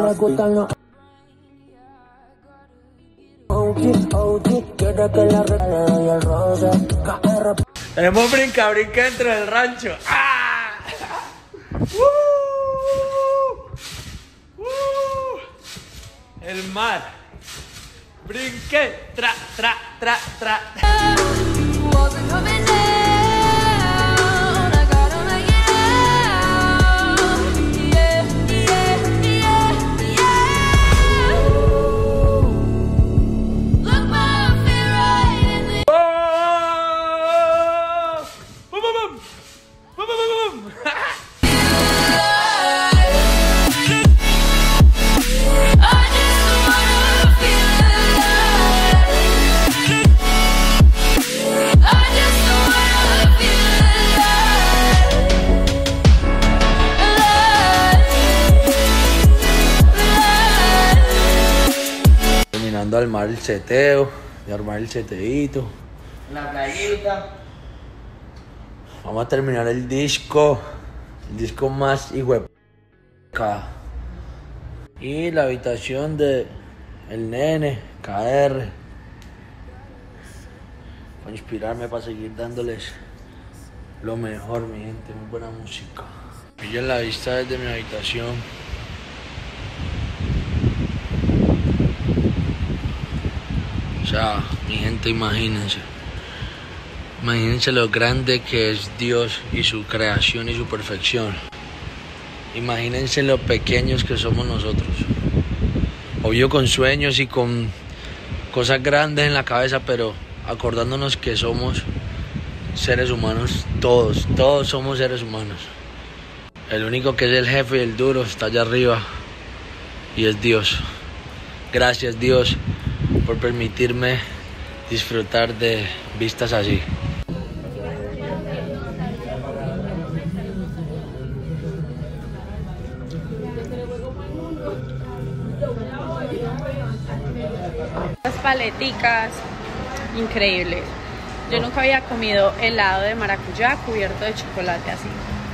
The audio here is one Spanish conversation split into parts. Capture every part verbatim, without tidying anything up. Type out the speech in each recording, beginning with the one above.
le gustan los O G, O G, quiere que la regale y el roce. Tenemos brinca, brinca dentro del rancho. ¡Ah! ¡Uh! ¡Uh! El mar. Brinqué, tra, tra, tra, tra. Terminando de armar el seteo, de armar el seteíto. La playita. Vamos a terminar el disco, el disco más hijo de p***. Y la habitación de el nene, K R. Para inspirarme, para seguir dándoles lo mejor, mi gente, muy buena música. Pillen la vista desde mi habitación. O sea, mi gente, imagínense. Imagínense lo grande que es Dios y su creación y su perfección. Imagínense lo pequeños que somos nosotros. Obvio con sueños y con cosas grandes en la cabeza, pero acordándonos que somos seres humanos, todos, todos somos seres humanos. El único que es el jefe y el duro está allá arriba y es Dios. Gracias, Dios, por permitirme disfrutar de vistas así. Las paleticas increíbles. Yo nunca había comido helado de maracuyá cubierto de chocolate así.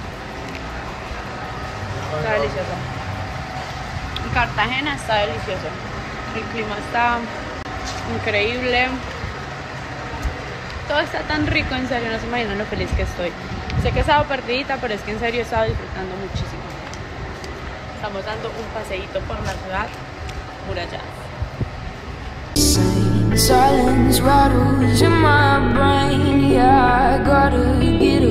Está delicioso. En Cartagena está delicioso. El clima está increíble. Todo está tan rico, en serio, no se imaginan lo feliz que estoy. Sé que he estado perdidita, pero es que en serio he estado disfrutando muchísimo. Estamos dando un paseíto por la ciudad murallada. Silence rattles in my brain, yeah, I gotta get